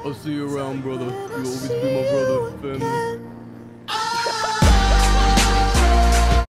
I'll see you around, brother. You'll always be my brother, fam.